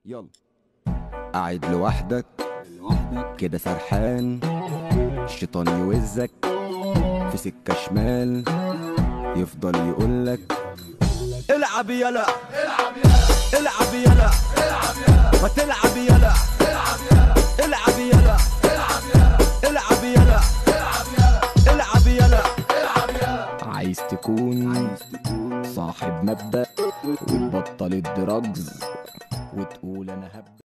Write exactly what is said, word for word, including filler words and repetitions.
يلا. قاعد لوحدك كده سرحان، الشيطان يوزك في سكة شمال، يفضل يقولك العب يلا العب يلا العب يلا ما تلعب يلا العب يلا العب يلا العب يلا. عايز تكون صاحب مبدأ وتبطل الدراجز وتقول انا هبدأ